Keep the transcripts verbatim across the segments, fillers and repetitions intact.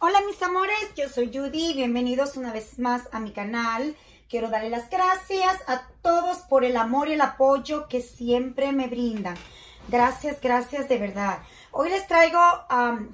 Hola mis amores, yo soy Judy, bienvenidos una vez más a mi canal. Quiero darle las gracias a todos por el amor y el apoyo que siempre me brindan. Gracias, gracias de verdad. Hoy les traigo um,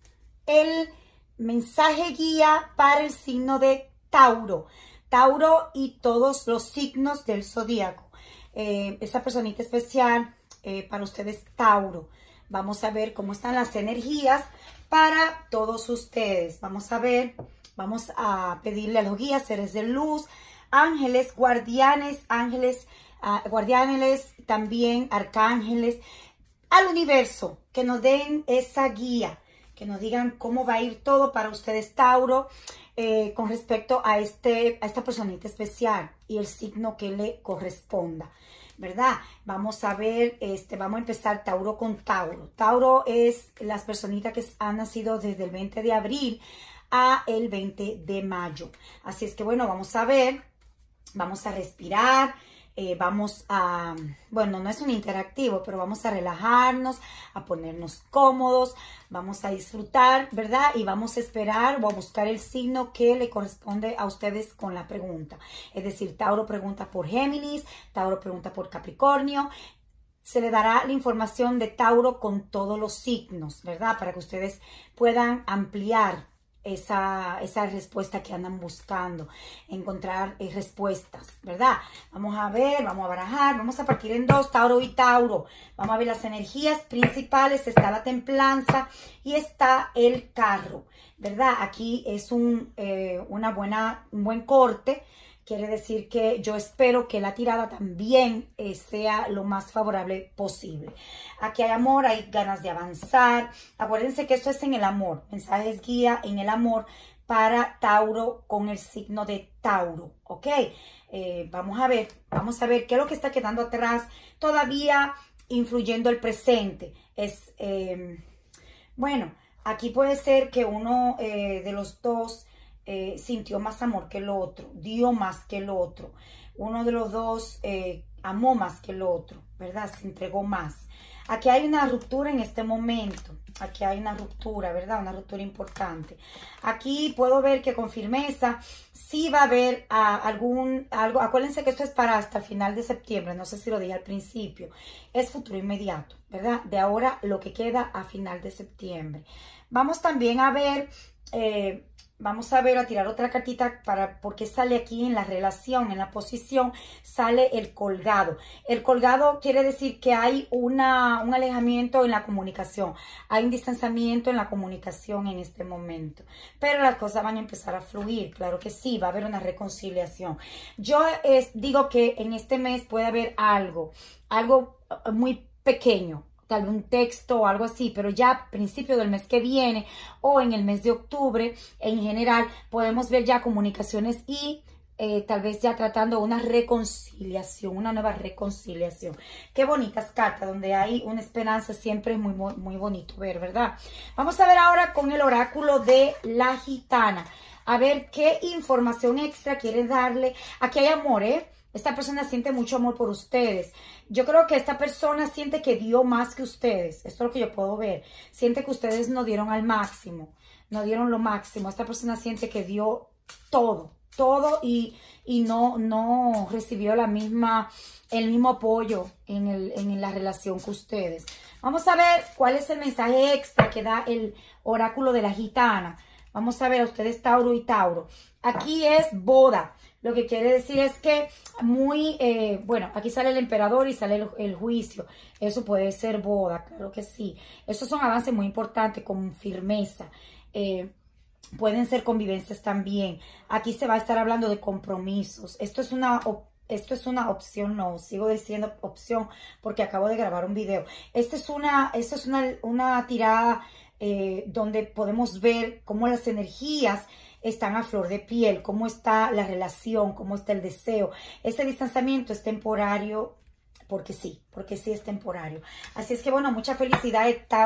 el mensaje guía para el signo de Tauro. Tauro y todos los signos del zodíaco. Eh, esa personita especial eh, para ustedes, Tauro. Vamos a ver cómo están las energías para todos ustedes. Vamos a ver, vamos a pedirle a los guías, seres de luz, ángeles, guardianes, ángeles, uh, guardianes, también arcángeles, al universo, que nos den esa guía, que nos digan cómo va a ir todo para ustedes, Tauro, eh, con respecto a, este, a esta personita especial y el signo que le corresponda, ¿verdad? Vamos a ver, este, vamos a empezar Tauro con Tauro. Tauro es las personitas que han nacido desde el veinte de abril a el veinte de mayo. Así es que bueno, vamos a ver, vamos a respirar, eh, vamos a, bueno, no es un interactivo, pero vamos a relajarnos, a ponernos cómodos, vamos a disfrutar, ¿verdad? Y vamos a esperar o a buscar el signo que le corresponde a ustedes con la pregunta. Es decir, Tauro pregunta por Géminis, Tauro pregunta por Capricornio. Se le dará la información de Tauro con todos los signos, ¿verdad? Para que ustedes puedan ampliar Esa, esa respuesta que andan buscando, encontrar eh, respuestas, ¿verdad? Vamos a ver, vamos a barajar, vamos a partir en dos, Tauro y Tauro. Vamos a ver las energías principales, está la templanza y está el carro, ¿verdad? Aquí es un, eh, una buena, un buen corte. Quiere decir que yo espero que la tirada también eh, sea lo más favorable posible. Aquí hay amor, hay ganas de avanzar. Acuérdense que esto es en el amor. Mensajes guía en el amor para Tauro con el signo de Tauro. ¿Ok? Eh, vamos a ver, vamos a ver qué es lo que está quedando atrás. Todavía influyendo el presente. Es, eh, bueno, aquí puede ser que uno eh, de los dos Eh, sintió más amor que el otro, dio más que el otro. Uno de los dos eh, amó más que el otro, ¿verdad? Se entregó más. Aquí hay una ruptura en este momento. Aquí hay una ruptura, ¿verdad? Una ruptura importante. Aquí puedo ver que con firmeza sí va a haber uh, algún, algo. Acuérdense que esto es para hasta el final de septiembre. No sé si lo dije al principio. Es futuro inmediato, ¿verdad? De ahora lo que queda a final de septiembre. Vamos también a ver... Eh, Vamos a ver, a tirar otra cartita para porque sale aquí en la relación, en la posición, sale el colgado. El colgado quiere decir que hay una, un alejamiento en la comunicación. Hay un distanciamiento en la comunicación en este momento. Pero las cosas van a empezar a fluir, claro que sí, va a haber una reconciliación. Yo es, digo que en este mes puede haber algo, algo muy pequeño. Tal vez un texto o algo así, pero ya a principio del mes que viene o en el mes de octubre, en general, podemos ver ya comunicaciones y eh, tal vez ya tratando una reconciliación, una nueva reconciliación. Qué bonitas cartas, donde hay una esperanza, siempre es muy, muy, muy bonito ver, ¿verdad? Vamos a ver ahora con el oráculo de la gitana, a ver qué información extra quieren darle. Aquí hay amor, ¿eh? Esta persona siente mucho amor por ustedes. Yo creo que esta persona siente que dio más que ustedes. Esto es lo que yo puedo ver. Siente que ustedes no dieron al máximo. No dieron lo máximo. Esta persona siente que dio todo. Todo y, y no, no recibió la misma, el mismo apoyo en, el, en la relación que ustedes. Vamos a ver cuál es el mensaje extra que da el oráculo de la gitana. Vamos a ver a ustedes, Tauro y Tauro. Aquí es boda. Lo que quiere decir es que muy, eh, bueno, aquí sale el emperador y sale el, el juicio. Eso puede ser boda, claro que sí. Esos son avances muy importantes con firmeza. Eh, pueden ser convivencias también. Aquí se va a estar hablando de compromisos. Esto es una Esto es una opción, no, sigo diciendo opción porque acabo de grabar un video. Esta es una, esta es una, una tirada eh, donde podemos ver cómo las energías están a flor de piel, cómo está la relación, cómo está el deseo. Este distanciamiento es temporario porque sí, porque sí es temporario. Así es que bueno, mucha felicidad, Tauro.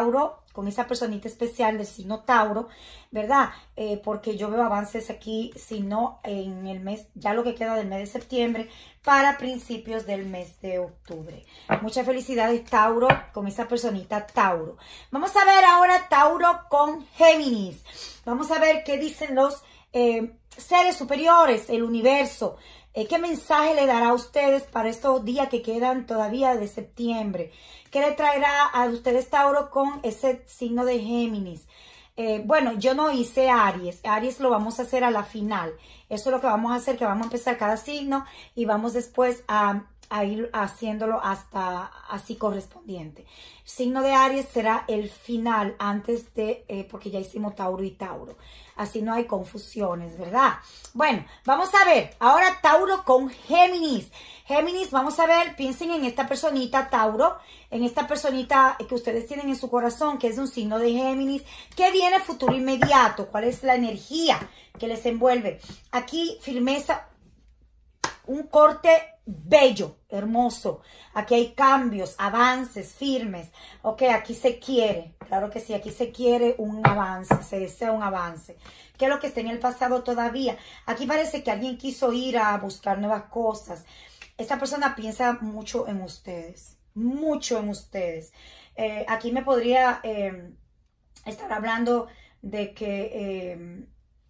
con esa personita especial del signo Tauro, ¿verdad? Eh, porque yo veo avances aquí, si no en el mes, ya lo que queda del mes de septiembre, para principios del mes de octubre. Muchas felicidades, Tauro, con esa personita Tauro. Vamos a ver ahora Tauro con Géminis. Vamos a ver qué dicen los eh, seres superiores, el universo. Eh, ¿Qué mensaje le dará a ustedes para estos días que quedan todavía de septiembre? ¿Qué le traerá a ustedes, Tauro, con ese signo de Géminis? Eh, bueno, yo no hice Aries. Aries lo vamos a hacer a la final. Eso es lo que vamos a hacer, que vamos a empezar cada signo y vamos después a, a ir haciéndolo hasta así correspondiente. El signo de Aries será el final antes de, eh, porque ya hicimos Tauro y Tauro. Así no hay confusiones, ¿verdad? Bueno, vamos a ver. Ahora Tauro con Géminis. Géminis, vamos a ver, piensen en esta personita Tauro, en esta personita que ustedes tienen en su corazón, que es un signo de Géminis, que viene futuro inmediato. ¿Cuál es la energía que les envuelve? Aquí, firmeza, un corte bello, hermoso. Aquí hay cambios, avances firmes. Ok, aquí se quiere, claro que sí, aquí se quiere un avance, se desea un avance. ¿Qué es lo que está en el pasado todavía? Aquí parece que alguien quiso ir a buscar nuevas cosas. Esta persona piensa mucho en ustedes, mucho en ustedes. Eh, aquí me podría eh, estar hablando de que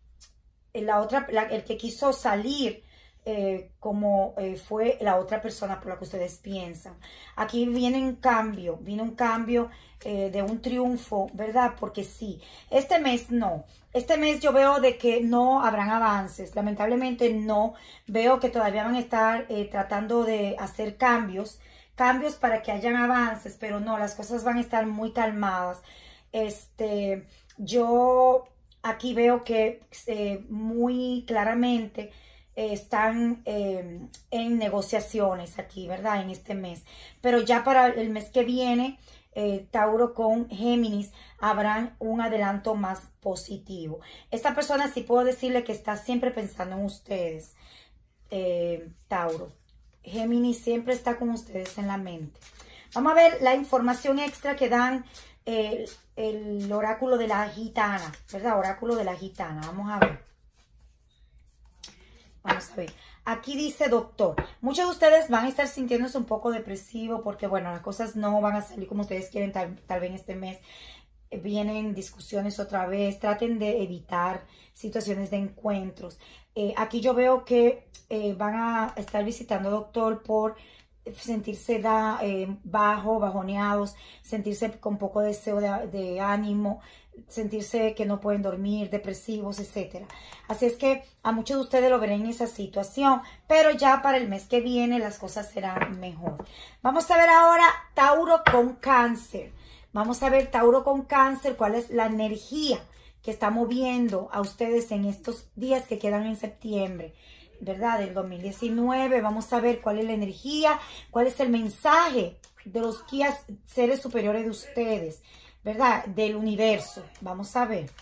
eh, la otra, la, el que quiso salir, Eh, como eh, fue la otra persona por la que ustedes piensan. Aquí viene un cambio, viene un cambio eh, de un triunfo, ¿verdad? Porque sí, este mes no. Este mes yo veo de que no habrán avances. Lamentablemente no. Veo que todavía van a estar eh, tratando de hacer cambios, cambios para que hayan avances, pero no, las cosas van a estar muy calmadas. Este, yo aquí veo que eh, muy claramente están eh, en negociaciones aquí, ¿verdad? En este mes. Pero ya para el mes que viene, eh, Tauro con Géminis, habrán un adelanto más positivo. Esta persona sí puedo decirle que está siempre pensando en ustedes, eh, Tauro. Géminis siempre está con ustedes en la mente. Vamos a ver la información extra que dan eh, el oráculo de la gitana, ¿verdad? Oráculo de la gitana. Vamos a ver. Vamos a ver, aquí dice doctor, muchos de ustedes van a estar sintiéndose un poco depresivo porque bueno, las cosas no van a salir como ustedes quieren tal, tal vez este mes. Vienen discusiones otra vez, traten de evitar situaciones de encuentros. Eh, aquí yo veo que eh, van a estar visitando doctor por sentirse da, eh, bajo, bajoneados, sentirse con poco deseo de, de ánimo, sentirse que no pueden dormir, depresivos, etcétera. Así es que a muchos de ustedes lo verán en esa situación, pero ya para el mes que viene las cosas serán mejor. Vamos a ver ahora Tauro con Cáncer. Vamos a ver Tauro con Cáncer, cuál es la energía que está moviendo a ustedes en estos días que quedan en septiembre, ¿verdad? Del dos mil diecinueve. Vamos a ver cuál es la energía, cuál es el mensaje de los guías seres superiores de ustedes, ¿verdad? Del universo. Vamos a ver.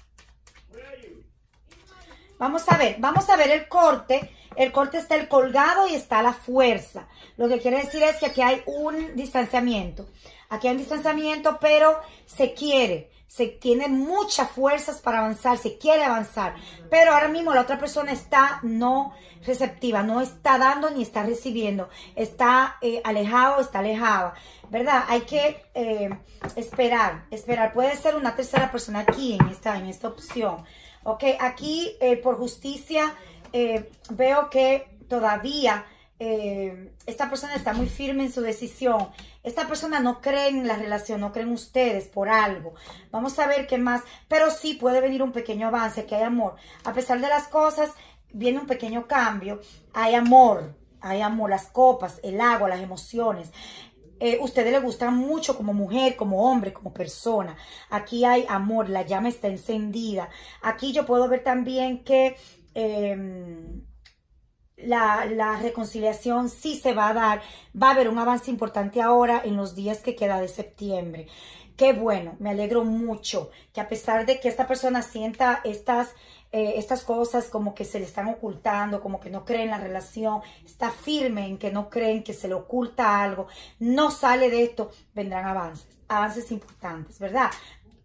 Vamos a ver, vamos a ver el corte. El corte está el colgado y está la fuerza. Lo que quiere decir es que aquí hay un distanciamiento. Aquí hay un distanciamiento, pero se quiere. Se tiene muchas fuerzas para avanzar, se quiere avanzar. Pero ahora mismo la otra persona está no receptiva, no está dando ni está recibiendo. Está eh, alejado, está alejada, ¿verdad? Hay que eh, esperar, esperar. Puede ser una tercera persona aquí en esta, en esta opción. Ok, aquí eh, por justicia eh, veo que todavía eh, esta persona está muy firme en su decisión. Esta persona no cree en la relación, no cree en ustedes por algo. Vamos a ver qué más. Pero sí puede venir un pequeño avance, que hay amor. A pesar de las cosas, viene un pequeño cambio. Hay amor, hay amor, las copas, el agua, las emociones. Eh, ustedes le gustan mucho como mujer, como hombre, como persona. Aquí hay amor, la llama está encendida. Aquí yo puedo ver también que eh, la, la reconciliación sí se va a dar. Va a haber un avance importante ahora en los días que queda de septiembre. Qué bueno, me alegro mucho que a pesar de que esta persona sienta estas, eh, estas cosas como que se le están ocultando, como que no cree en la relación, está firme en que no creen que se le oculta algo, no sale de esto, vendrán avances, avances importantes, ¿verdad?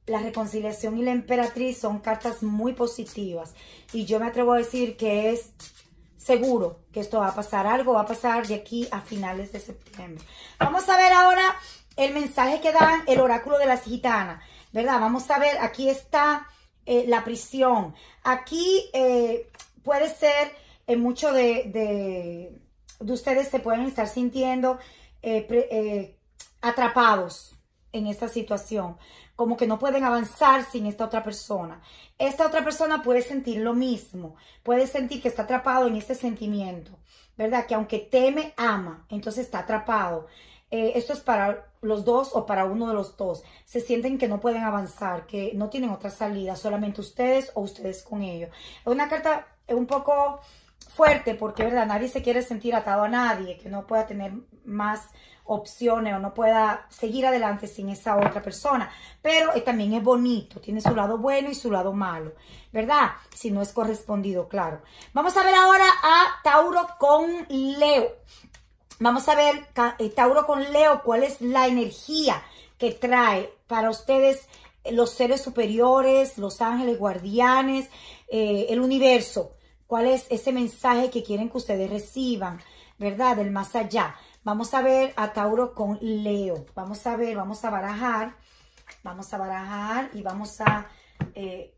la reconciliación y la emperatriz son cartas muy positivas. Y yo me atrevo a decir que es seguro que esto va a pasar. Algo va a pasar de aquí a finales de septiembre. Vamos a ver ahora el mensaje que dan el oráculo de las gitanas, ¿verdad? Vamos a ver, aquí está eh, la prisión. Aquí eh, puede ser eh, mucho de, de, de ustedes se pueden estar sintiendo eh, pre, eh, atrapados en esta situación, como que no pueden avanzar sin esta otra persona. Esta otra persona puede sentir lo mismo, puede sentir que está atrapado en este sentimiento, ¿verdad? Que aunque teme, ama, entonces está atrapado. Eh, esto es para los dos o para uno de los dos. Se sienten que no pueden avanzar, que no tienen otra salida, solamente ustedes o ustedes con ellos. Es una carta un poco fuerte porque, ¿verdad? Nadie se quiere sentir atado a nadie, que no pueda tener más opciones o no pueda seguir adelante sin esa otra persona. Pero eh, también es bonito, tiene su lado bueno y su lado malo, ¿verdad? Si no es correspondido, claro. Vamos a ver ahora a Tauro con Leo. Vamos a ver, Tauro con Leo, cuál es la energía que trae para ustedes los seres superiores, los ángeles guardianes, eh, el universo. ¿Cuál es ese mensaje que quieren que ustedes reciban, verdad? Del más allá. Vamos a ver a Tauro con Leo. Vamos a ver, vamos a barajar. Vamos a barajar y vamos a eh,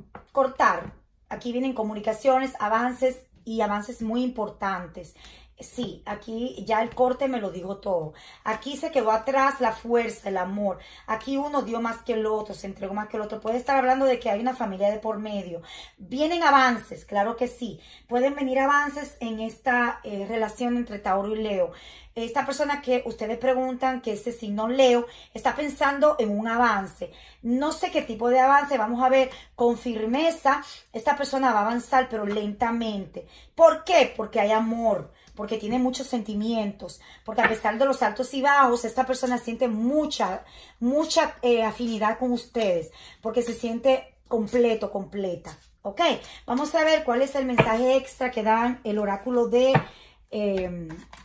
cortar. Aquí vienen comunicaciones, avances y avances muy importantes. Sí, aquí ya el corte me lo dijo todo. Aquí se quedó atrás la fuerza, el amor. Aquí uno dio más que el otro, se entregó más que el otro. Puede estar hablando de que hay una familia de por medio. Vienen avances, claro que sí. Pueden venir avances en esta eh, relación entre Tauro y Leo. Esta persona que ustedes preguntan, que ese signo Leo, está pensando en un avance. No sé qué tipo de avance, vamos a ver con firmeza. Esta persona va a avanzar, pero lentamente. ¿Por qué? Porque hay amor. Porque tiene muchos sentimientos, porque a pesar de los altos y bajos, esta persona siente mucha, mucha eh, afinidad con ustedes, porque se siente completo, completa, ¿ok? Vamos a ver cuál es el mensaje extra que dan el oráculo de, eh,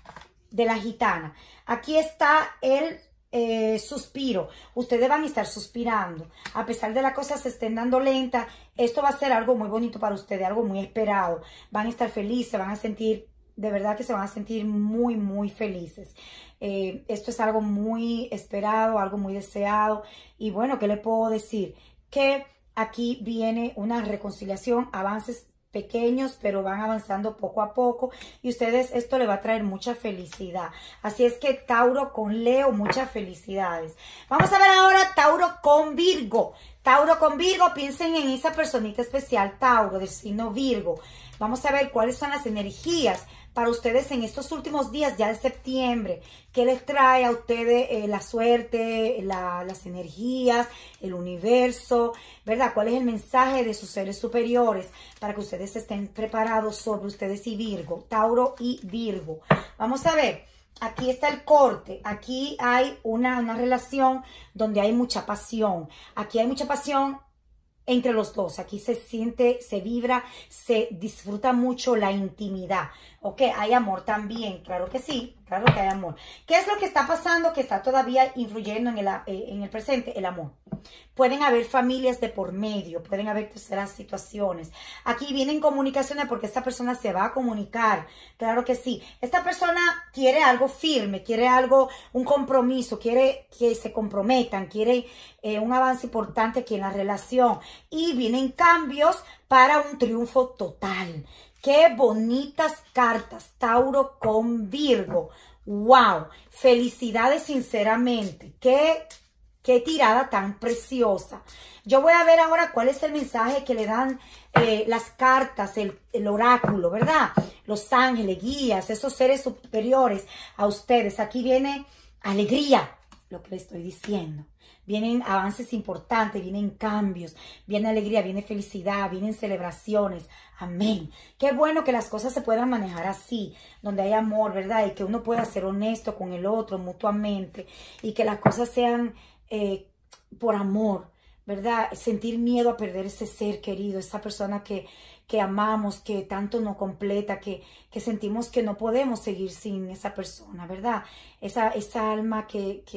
de la gitana. Aquí está el eh, suspiro. Ustedes van a estar suspirando. A pesar de las cosas se estén dando lenta, esto va a ser algo muy bonito para ustedes, algo muy esperado. Van a estar felices, van a sentir... De verdad que se van a sentir muy, muy felices. Eh, esto es algo muy esperado, algo muy deseado. Y bueno, ¿qué le puedo decir? Que aquí viene una reconciliación, avances pequeños, pero van avanzando poco a poco. Y ustedes, esto le va a traer mucha felicidad. Así es que Tauro con Leo, muchas felicidades. Vamos a ver ahora Tauro con Virgo. Tauro con Virgo, piensen en esa personita especial, Tauro, del signo Virgo. Vamos a ver cuáles son las energías para ustedes en estos últimos días ya de septiembre. ¿Qué les trae a ustedes eh, la suerte, la, las energías, el universo? ¿Verdad? ¿Cuál es el mensaje de sus seres superiores para que ustedes estén preparados sobre ustedes y Virgo? Tauro y Virgo. Vamos a ver. Aquí está el corte. Aquí hay una, una relación donde hay mucha pasión. Aquí hay mucha pasión entre los dos. Aquí se siente, se vibra, se disfruta mucho la intimidad. Ok, hay amor también, claro que sí, claro que hay amor. ¿Qué es lo que está pasando que está todavía influyendo en el, eh, en el presente? El amor. Pueden haber familias de por medio, pueden haber terceras situaciones. Aquí vienen comunicaciones porque esta persona se va a comunicar, claro que sí. Esta persona quiere algo firme, quiere algo, un compromiso, quiere que se comprometan, quiere eh, un avance importante aquí en la relación. Y vienen cambios para un triunfo total. Qué bonitas cartas, Tauro con Virgo. ¡Wow! Felicidades sinceramente. Qué, qué tirada tan preciosa. Yo voy a ver ahora cuál es el mensaje que le dan eh, las cartas, el, el oráculo, ¿verdad? Los ángeles, guías, esos seres superiores a ustedes. Aquí viene alegría, lo que le estoy diciendo. Vienen avances importantes, vienen cambios, viene alegría, viene felicidad, vienen celebraciones. Amén. Qué bueno que las cosas se puedan manejar así, donde hay amor, ¿verdad? Y que uno pueda ser honesto con el otro mutuamente y que las cosas sean eh, por amor, ¿verdad? Sentir miedo a perder ese ser querido, esa persona que, que amamos, que tanto nos completa, que, que sentimos que no podemos seguir sin esa persona, ¿verdad? Esa, esa alma que... que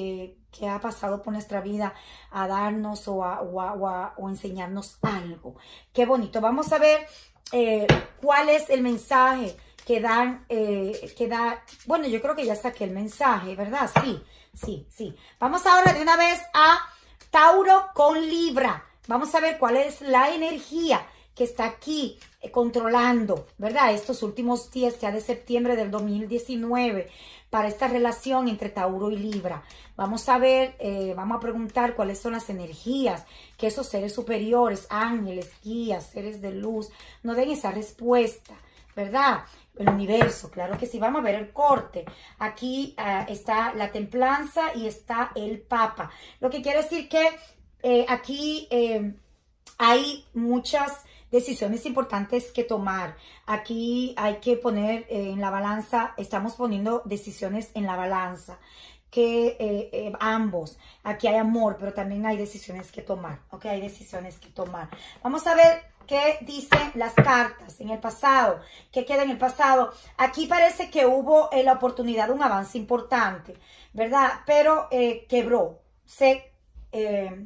que ha pasado por nuestra vida a darnos o a, o a, o a o enseñarnos algo. Qué bonito. Vamos a ver eh, cuál es el mensaje que dan, eh, que da, bueno, yo creo que ya saqué el mensaje, ¿verdad? Sí, sí, sí. Vamos ahora de una vez a Tauro con Libra. Vamos a ver cuál es la energía que está aquí eh, controlando, ¿verdad? Estos últimos días ya de septiembre del dos mil diecinueve para esta relación entre Tauro y Libra. Vamos a ver, eh, vamos a preguntar cuáles son las energías que esos seres superiores, ángeles, guías, seres de luz, nos den esa respuesta, ¿verdad? El universo, claro que sí. Vamos a ver el corte. Aquí uh, está la templanza y está el papa. Lo que quiere decir que eh, aquí eh, hay muchas decisiones importantes que tomar. Aquí hay que poner eh, en la balanza, estamos poniendo decisiones en la balanza. Que eh, eh, ambos, aquí hay amor, pero también hay decisiones que tomar, ok, hay decisiones que tomar. Vamos a ver qué dicen las cartas en el pasado, qué queda en el pasado. Aquí parece que hubo eh, la oportunidad de un avance importante, ¿verdad? Pero eh, quebró, se, eh,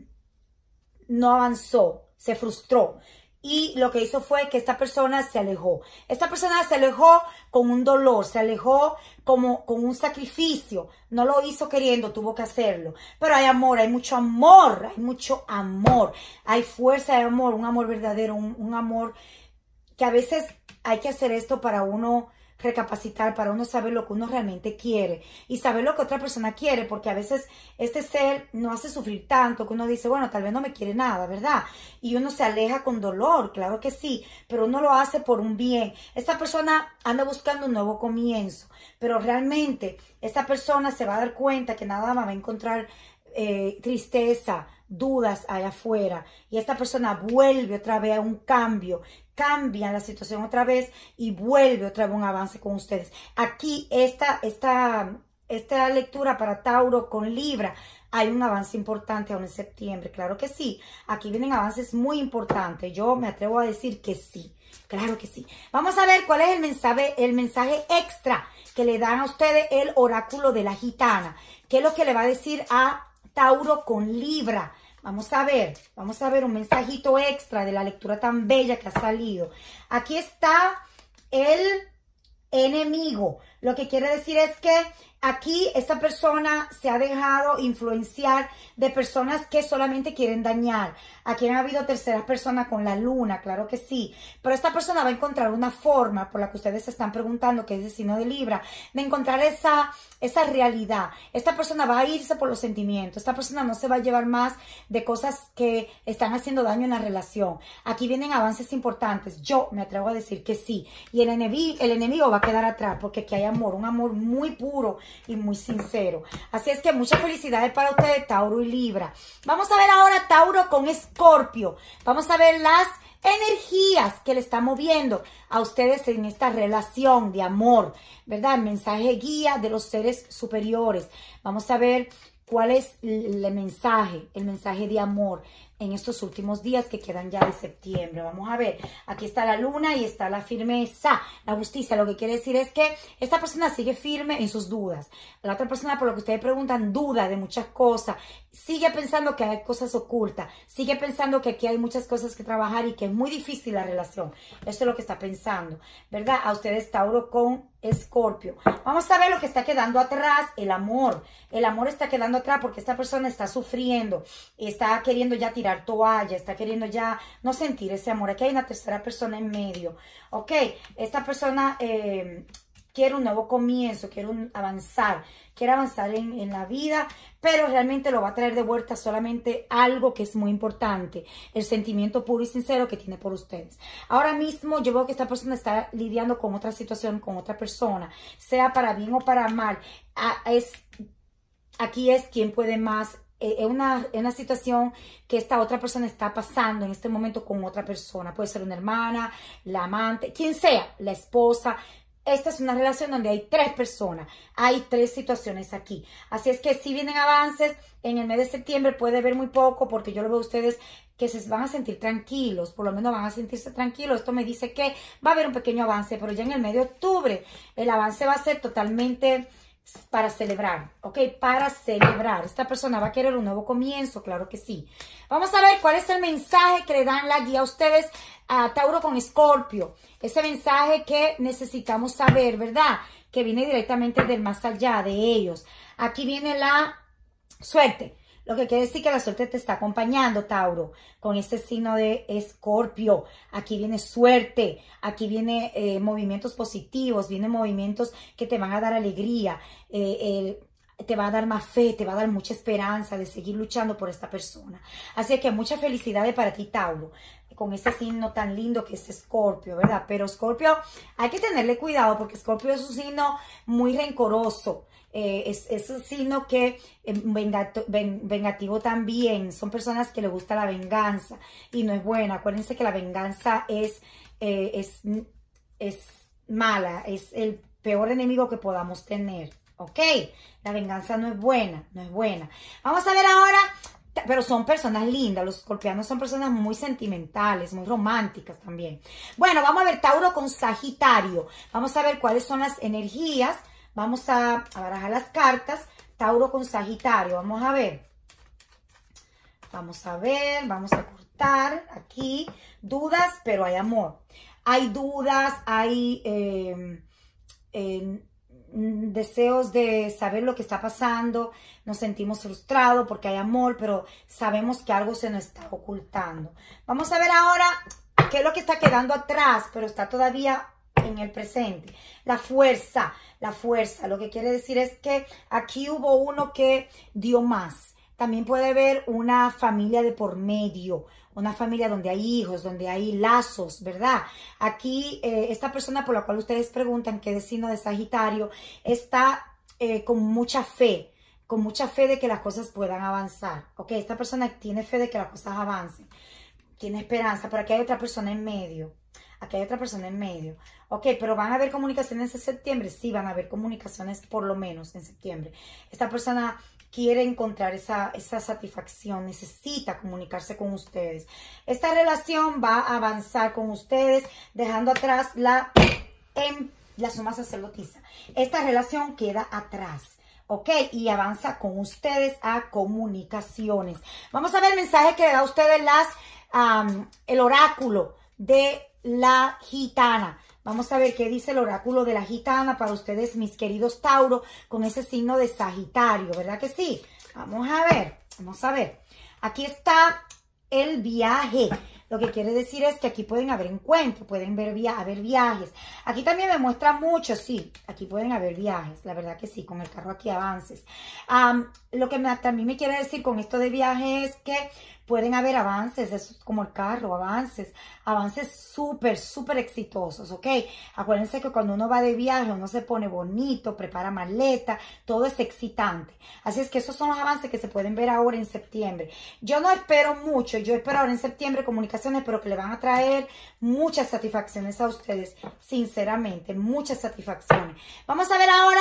no avanzó, se frustró. Y lo que hizo fue que esta persona se alejó. Esta persona se alejó con un dolor, se alejó como con un sacrificio. No lo hizo queriendo, tuvo que hacerlo. Pero hay amor, hay mucho amor, hay mucho amor. Hay fuerza de amor, un amor verdadero, un, un amor que a veces hay que hacer esto para uno recapacitar, para uno saber lo que uno realmente quiere y saber lo que otra persona quiere, porque a veces este ser no hace sufrir tanto que uno dice, bueno, tal vez no me quiere nada, ¿verdad? Y uno se aleja con dolor, claro que sí, pero uno lo hace por un bien. Esta persona anda buscando un nuevo comienzo, pero realmente esta persona se va a dar cuenta que nada más va a encontrar eh, tristeza, dudas allá afuera, y esta persona vuelve otra vez a un cambio, cambia la situación otra vez y vuelve otra vez un avance con ustedes. Aquí esta, esta, esta lectura para Tauro con Libra, hay un avance importante aún en septiembre, claro que sí. Aquí vienen avances muy importantes, yo me atrevo a decir que sí, claro que sí. Vamos a ver cuál es el mensaje, el mensaje extra que le dan a ustedes el oráculo de la gitana. ¿Qué es lo que le va a decir a Tauro con Libra? Vamos a ver, vamos a ver un mensajito extra de la lectura tan bella que ha salido. Aquí está el enemigo. Lo que quiere decir es que aquí esta persona se ha dejado influenciar de personas que solamente quieren dañar. Aquí han habido terceras personas con la luna, claro que sí. Pero esta persona va a encontrar una forma, por la que ustedes se están preguntando, que es el signo de Libra, de encontrar esa, esa realidad. Esta persona va a irse por los sentimientos. Esta persona no se va a llevar más de cosas que están haciendo daño en la relación. Aquí vienen avances importantes. Yo me atrevo a decir que sí. Y el enemigo, el enemigo va a quedar atrás, porque aquí hay amor, un amor muy puro y muy sincero. Así es que muchas felicidades para ustedes, Tauro y Libra. Vamos a ver ahora Tauro con Escorpio. Vamos a ver las energías que le están moviendo a ustedes en esta relación de amor, ¿verdad? El mensaje guía de los seres superiores. Vamos a ver cuál es el mensaje, el mensaje de amor en estos últimos días que quedan ya de septiembre. Vamos a ver, aquí está la luna y está la firmeza, la justicia. Lo que quiere decir es que esta persona sigue firme en sus dudas. La otra persona, por lo que ustedes preguntan, duda de muchas cosas. Sigue pensando que hay cosas ocultas. Sigue pensando que aquí hay muchas cosas que trabajar y que es muy difícil la relación. Eso es lo que está pensando, ¿verdad? A ustedes, Tauro con Escorpio. Vamos a ver lo que está quedando atrás, el amor. El amor está quedando atrás porque esta persona está sufriendo, está queriendo ya tirar toalla, está queriendo ya no sentir ese amor. Aquí hay una tercera persona en medio, ¿ok? Esta persona eh, quiere un nuevo comienzo, quiere un, avanzar, quiere avanzar en, en la vida, pero realmente lo va a traer de vuelta solamente algo que es muy importante, el sentimiento puro y sincero que tiene por ustedes. Ahora mismo yo veo que esta persona está lidiando con otra situación, con otra persona, sea para bien o para mal. Ah, es, aquí es quien puede más. Es una, una situación que esta otra persona está pasando en este momento con otra persona. Puede ser una hermana, la amante, quien sea, la esposa. Esta es una relación donde hay tres personas. Hay tres situaciones aquí. Así es que si vienen avances en el mes de septiembre, puede ver muy poco porque yo lo veo a ustedes que se van a sentir tranquilos. Por lo menos van a sentirse tranquilos. Esto me dice que va a haber un pequeño avance, pero ya en el mes de octubre el avance va a ser totalmente para celebrar, ¿ok? Para celebrar. Esta persona va a querer un nuevo comienzo, claro que sí. Vamos a ver cuál es el mensaje que le dan la guía a ustedes a Tauro con Escorpio. Ese mensaje que necesitamos saber, ¿verdad? Que viene directamente del más allá de ellos. Aquí viene la suerte. Lo que quiere decir que la suerte te está acompañando, Tauro, con este signo de Escorpio. Aquí viene suerte, aquí viene eh, movimientos positivos, vienen movimientos que te van a dar alegría, eh, el, te va a dar más fe, te va a dar mucha esperanza de seguir luchando por esta persona. Así que muchas felicidades para ti, Tauro, con este signo tan lindo que es Escorpio, ¿verdad? Pero Escorpio, hay que tenerle cuidado porque Escorpio es un signo muy rencoroso. Eh, es, es un signo que eh, vengato, ven, vengativo también. Son personas que les gusta la venganza y no es buena. Acuérdense que la venganza es, eh, es, es mala, es el peor enemigo que podamos tener, ¿ok? La venganza no es buena, no es buena. Vamos a ver ahora, pero son personas lindas. Los escorpianos son personas muy sentimentales, muy románticas también. Bueno, vamos a ver Tauro con Sagitario. Vamos a ver cuáles son las energías. Vamos a, a barajar las cartas. Tauro con Sagitario. Vamos a ver. Vamos a ver. Vamos a cortar aquí. Dudas, pero hay amor. Hay dudas, hay eh, eh, deseos de saber lo que está pasando. Nos sentimos frustrados porque hay amor, pero sabemos que algo se nos está ocultando. Vamos a ver ahora qué es lo que está quedando atrás, pero está todavía en el presente. La fuerza, la fuerza. Lo que quiere decir es que aquí hubo uno que dio más. También puede haber una familia de por medio, una familia donde hay hijos, donde hay lazos, ¿verdad? Aquí eh, esta persona por la cual ustedes preguntan, que es signo de Sagitario, está eh, con mucha fe, con mucha fe de que las cosas puedan avanzar, ¿ok? Esta persona tiene fe de que las cosas avancen, tiene esperanza, pero aquí hay otra persona en medio. Aquí hay otra persona en medio. Ok, pero ¿van a haber comunicaciones en septiembre? Sí, van a haber comunicaciones por lo menos en septiembre. Esta persona quiere encontrar esa, esa satisfacción, necesita comunicarse con ustedes. Esta relación va a avanzar con ustedes, dejando atrás la, en, la suma sacerdotisa. Esta relación queda atrás. ¿Ok? Y avanza con ustedes a comunicaciones. Vamos a ver el mensaje que le da a ustedes las, um, el oráculo de la gitana. Vamos a ver qué dice el oráculo de la gitana para ustedes, mis queridos Tauro, con ese signo de Sagitario, ¿verdad que sí? Vamos a ver, vamos a ver. Aquí está el viaje. Lo que quiere decir es que aquí pueden haber encuentros, pueden ver via haber viajes. Aquí también me muestra mucho, sí, aquí pueden haber viajes, la verdad que sí, con el carro aquí avances. Um, lo que me, también me quiere decir con esto de viaje es que pueden haber avances, eso es como el carro, avances, avances súper, súper exitosos, ¿ok? Acuérdense que cuando uno va de viaje, uno se pone bonito, prepara maleta, todo es excitante. Así es que esos son los avances que se pueden ver ahora en septiembre. Yo no espero mucho, yo espero ahora en septiembre comunicaciones, pero que le van a traer muchas satisfacciones a ustedes, sinceramente, muchas satisfacciones. Vamos a ver ahora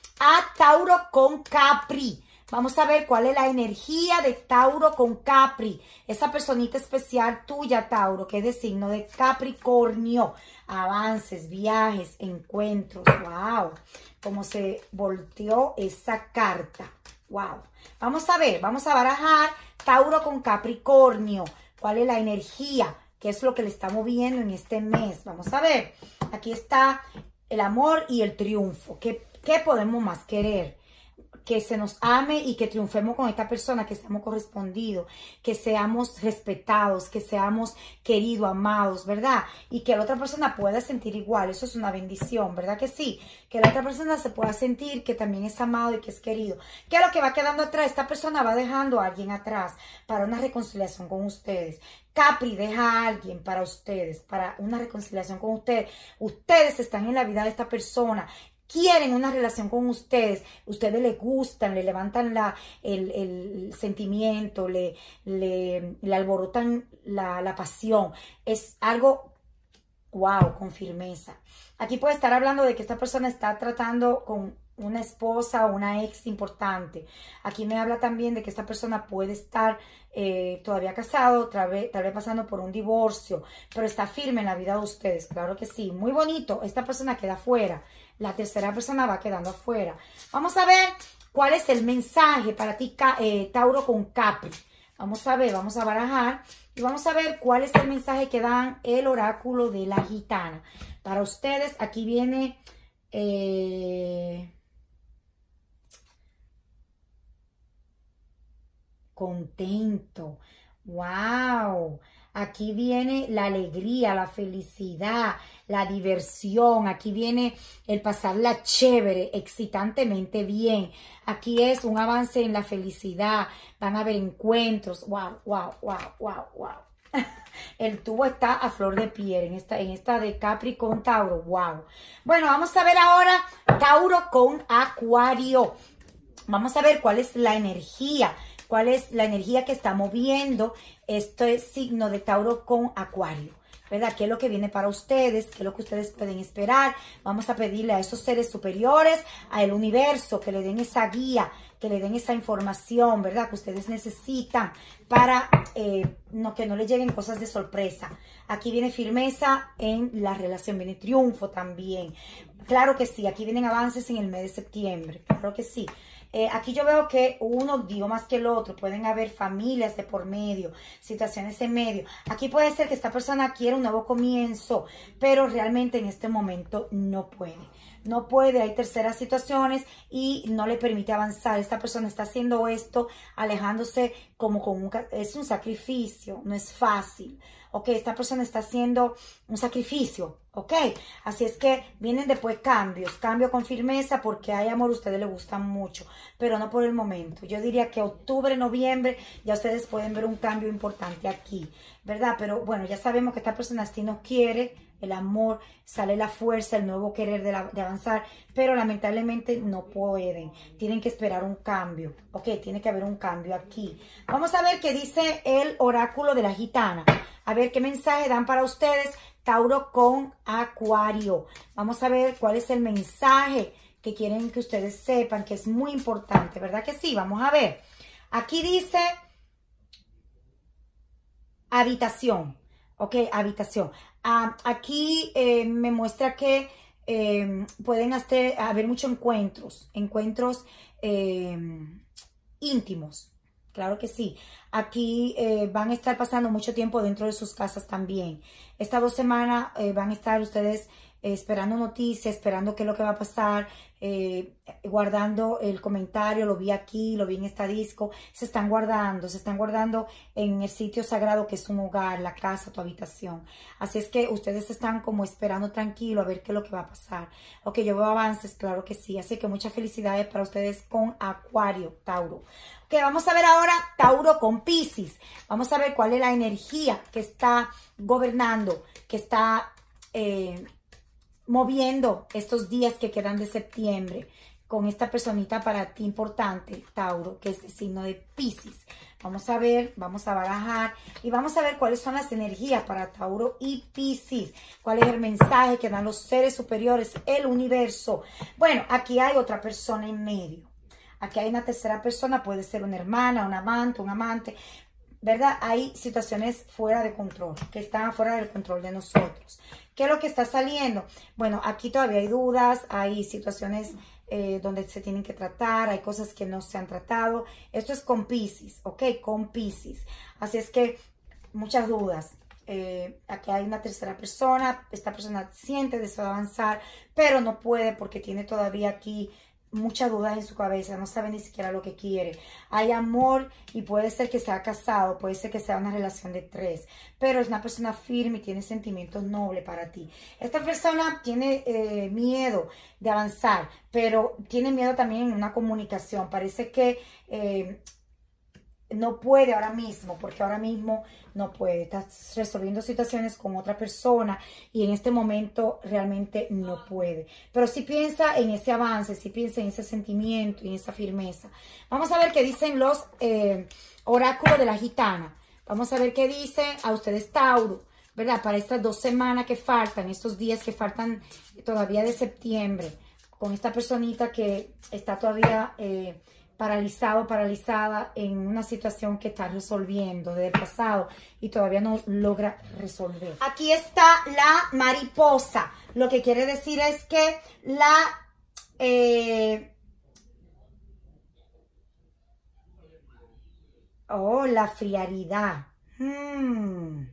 a Tauro con Capri. Vamos a ver cuál es la energía de Tauro con Capri. Esa personita especial tuya, Tauro, que es de signo de Capricornio. Avances, viajes, encuentros. ¡Wow! Cómo se volteó esa carta. ¡Wow! Vamos a ver, vamos a barajar Tauro con Capricornio. ¿Cuál es la energía? ¿Qué es lo que le está moviendo en este mes? Vamos a ver. Aquí está el amor y el triunfo. ¿Qué, qué podemos más querer? Que se nos ame y que triunfemos con esta persona, que seamos correspondidos, que seamos respetados, que seamos queridos, amados, ¿verdad? Y que la otra persona pueda sentir igual, eso es una bendición, ¿verdad que sí? Que la otra persona se pueda sentir que también es amado y que es querido. ¿Qué es lo que va quedando atrás? Esta persona va dejando a alguien atrás para una reconciliación con ustedes. Capri deja a alguien para ustedes, para una reconciliación con ustedes. Ustedes están en la vida de esta persona. Quieren una relación con ustedes, ustedes les gustan, le levantan la, el, el sentimiento, le, le, le alborotan la, la pasión. Es algo, wow, con firmeza. Aquí puede estar hablando de que esta persona está tratando con una esposa o una ex importante. Aquí me habla también de que esta persona puede estar eh, todavía casado, tal vez, tal vez pasando por un divorcio, pero está firme en la vida de ustedes, claro que sí. Muy bonito, esta persona queda afuera, la tercera persona va quedando afuera. Vamos a ver cuál es el mensaje para ti, eh, Tauro con Capri. Vamos a ver, vamos a barajar y vamos a ver cuál es el mensaje que dan el oráculo de la gitana. Para ustedes, aquí viene... Eh, contento. Wow. Aquí viene la alegría, la felicidad, la diversión. Aquí viene el pasarla chévere, excitantemente bien. Aquí es un avance en la felicidad. Van a haber encuentros. Wow, wow, wow, wow, wow. El tubo está a flor de piel en esta, en esta de Capri con Tauro. Wow. Bueno, vamos a ver ahora Tauro con Acuario. Vamos a ver cuál es la energía. ¿Cuál es la energía que está moviendo este signo de Tauro con Acuario? ¿Verdad? ¿Qué es lo que viene para ustedes? ¿Qué es lo que ustedes pueden esperar? Vamos a pedirle a esos seres superiores, al universo, que le den esa guía, que le den esa información, ¿verdad? Que ustedes necesitan para eh, no, que no les lleguen cosas de sorpresa. Aquí viene firmeza en la relación, viene triunfo también. Claro que sí, aquí vienen avances en el mes de septiembre, claro que sí. Eh, aquí yo veo que uno dio más que el otro. Pueden haber familias de por medio, situaciones en medio. Aquí puede ser que esta persona quiera un nuevo comienzo, pero realmente en este momento no puede. No puede, hay terceras situaciones y no le permite avanzar. Esta persona está haciendo esto, alejándose como con un... Es un sacrificio, no es fácil. Ok, esta persona está haciendo un sacrificio, ok. Así es que vienen después cambios, cambio con firmeza porque hay amor, a ustedes les gustan mucho, pero no por el momento. Yo diría que octubre, noviembre, ya ustedes pueden ver un cambio importante aquí, ¿verdad? Pero bueno, ya sabemos que esta persona sí nos quiere, el amor, sale la fuerza, el nuevo querer de, la, de avanzar, pero lamentablemente no pueden. Tienen que esperar un cambio, ok, tiene que haber un cambio aquí. Vamos a ver qué dice el oráculo de la gitana. A ver qué mensaje dan para ustedes, Tauro con Acuario. Vamos a ver cuál es el mensaje que quieren que ustedes sepan, que es muy importante, ¿verdad que sí? Vamos a ver. Aquí dice habitación, ok, habitación. Ah, aquí eh, me muestra que eh, pueden hacer, haber muchos encuentros, encuentros eh, íntimos. Claro que sí. Aquí eh, van a estar pasando mucho tiempo dentro de sus casas también. Estas dos semanas eh, van a estar ustedes eh, esperando noticias, esperando qué es lo que va a pasar, eh, guardando el comentario, lo vi aquí, lo vi en esta disco. Se están guardando, se están guardando en el sitio sagrado que es un hogar, la casa, tu habitación. Así es que ustedes están como esperando tranquilo a ver qué es lo que va a pasar. Ok, yo veo avances, claro que sí. Así que muchas felicidades para ustedes con Acuario, Tauro. Ok, vamos a ver ahora Tauro con Piscis. Vamos a ver cuál es la energía que está gobernando, que está eh, moviendo estos días que quedan de septiembre con esta personita para ti importante, Tauro, que es el signo de Piscis. Vamos a ver, vamos a barajar y vamos a ver cuáles son las energías para Tauro y Piscis. Cuál es el mensaje que dan los seres superiores, el universo. Bueno, aquí hay otra persona en medio. Aquí hay una tercera persona, puede ser una hermana, un amante, un amante, ¿verdad? Hay situaciones fuera de control, que están fuera del control de nosotros. ¿Qué es lo que está saliendo? Bueno, aquí todavía hay dudas, hay situaciones eh, donde se tienen que tratar, hay cosas que no se han tratado. Esto es con Piscis, ¿ok? Con Piscis. Así es que muchas dudas. Eh, aquí hay una tercera persona, esta persona siente deseo de avanzar, pero no puede porque tiene todavía aquí muchas dudas en su cabeza, no sabe ni siquiera lo que quiere. Hay amor y puede ser que sea casado, puede ser que sea una relación de tres, pero es una persona firme y tiene sentimientos nobles para ti. Esta persona tiene eh, miedo de avanzar, pero tiene miedo también en una comunicación. Parece que eh, no puede ahora mismo, porque ahora mismo no puede. Estás resolviendo situaciones con otra persona y en este momento realmente no puede. Pero sí piensa en ese avance, sí piensa en ese sentimiento y en esa firmeza. Vamos a ver qué dicen los eh, oráculos de la gitana. Vamos a ver qué dice a ustedes, Tauro, ¿verdad? Para estas dos semanas que faltan, estos días que faltan todavía de septiembre. con esta personita que está todavía eh, paralizado, paralizada en una situación que está resolviendo desde el pasado y todavía no logra resolver. Aquí está la mariposa. Lo que quiere decir es que la... Eh, oh, la frialdad. Hmm.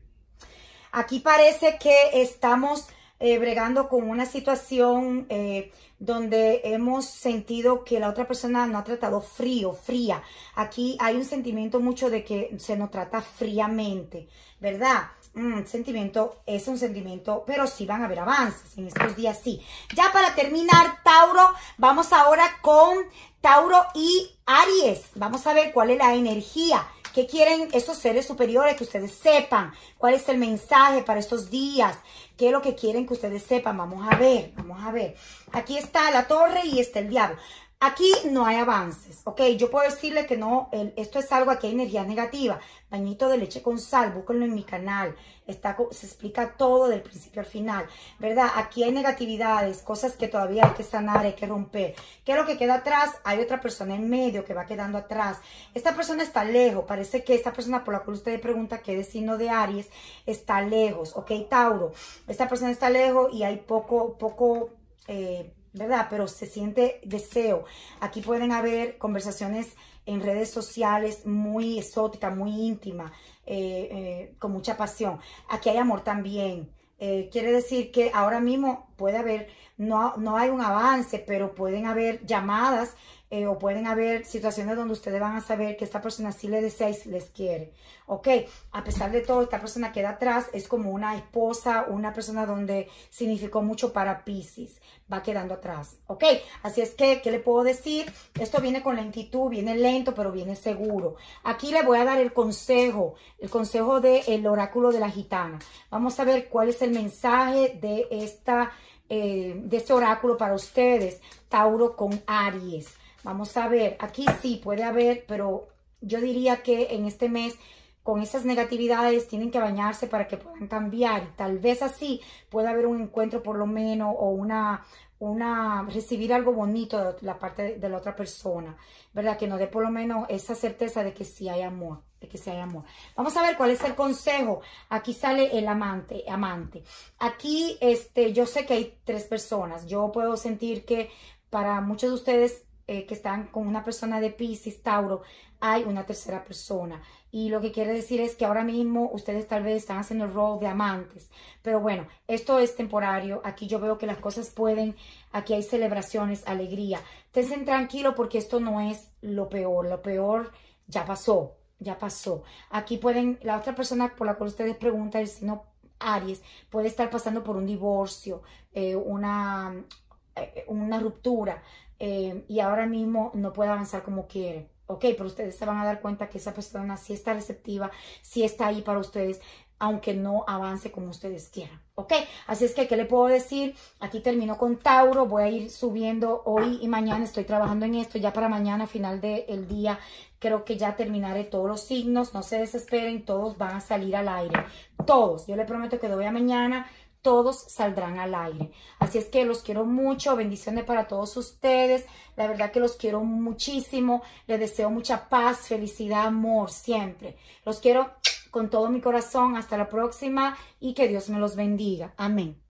Aquí parece que estamos eh, bregando con una situación eh, donde hemos sentido que la otra persona nos ha tratado frío, fría. Aquí hay un sentimiento mucho de que se nos trata fríamente, ¿verdad? Mm, sentimiento, es un sentimiento, pero sí van a haber avances en estos días, sí. Ya para terminar, Tauro, vamos ahora con Tauro y Aries. Vamos a ver cuál es la energía. ¿Qué quieren esos seres superiores que ustedes sepan? ¿Cuál es el mensaje para estos días? ¿Qué es lo que quieren que ustedes sepan? Vamos a ver, vamos a ver. Aquí está la torre y está el diablo. Aquí no hay avances, ¿ok? Yo puedo decirle que no, el, esto es algo, aquí hay energía negativa. Bañito de leche con sal, búsquenlo en mi canal. Está, se explica todo del principio al final, ¿verdad? Aquí hay negatividades, cosas que todavía hay que sanar, hay que romper. ¿Qué es lo que queda atrás? Hay otra persona en medio que va quedando atrás. Esta persona está lejos, parece que esta persona por la cual usted pregunta qué es signo de Aries, está lejos, ¿ok? Tauro, esta persona está lejos y hay poco, poco... Eh, ¿verdad? Pero se siente deseo. Aquí pueden haber conversaciones en redes sociales muy exóticas, muy íntimas, eh, eh, con mucha pasión. Aquí hay amor también. Eh, quiere decir que ahora mismo puede haber, no, no hay un avance, pero pueden haber llamadas eh, o pueden haber situaciones donde ustedes van a saber que esta persona sí les desea y les quiere. Ok, a pesar de todo, esta persona queda atrás, es como una esposa, una persona donde significó mucho para Piscis, va quedando atrás. Ok, así es que, ¿qué le puedo decir? Esto viene con lentitud, viene lento, pero viene seguro. Aquí le voy a dar el consejo, el consejo del oráculo de la gitana. Vamos a ver cuál es el mensaje de, esta, eh, de este oráculo para ustedes, Tauro con Aries. Vamos a ver, aquí sí puede haber, pero yo diría que en este mes con esas negatividades tienen que bañarse para que puedan cambiar. Tal vez así pueda haber un encuentro por lo menos o una, una recibir algo bonito de la parte de, de la otra persona, ¿verdad? Que nos dé por lo menos esa certeza de que sí hay amor, de que sí hay amor. Vamos a ver cuál es el consejo. Aquí sale el amante, amante. Aquí este, yo sé que hay tres personas. Yo puedo sentir que para muchos de ustedes eh, que están con una persona de Piscis, Tauro, hay una tercera persona. Y lo que quiere decir es que ahora mismo ustedes tal vez están haciendo el rol de amantes. Pero bueno, esto es temporario. Aquí yo veo que las cosas pueden, aquí hay celebraciones, alegría. Estén tranquilos porque esto no es lo peor. Lo peor ya pasó, ya pasó. Aquí pueden, la otra persona por la cual ustedes preguntan, el signo Aries, puede estar pasando por un divorcio, eh, una, eh, una ruptura. Eh, y ahora mismo no puede avanzar como quiere. Ok, pero ustedes se van a dar cuenta que esa persona sí está receptiva, sí está ahí para ustedes, aunque no avance como ustedes quieran. Ok, así es que, ¿qué le puedo decir? Aquí termino con Tauro, voy a ir subiendo hoy y mañana, estoy trabajando en esto, ya para mañana, final del día, creo que ya terminaré todos los signos, no se desesperen, todos van a salir al aire, todos, yo le prometo que de hoy a mañana todos saldrán al aire. Así es que los quiero mucho, bendiciones para todos ustedes, la verdad que los quiero muchísimo, les deseo mucha paz, felicidad, amor, siempre. Los quiero con todo mi corazón, hasta la próxima y que Dios me los bendiga. Amén.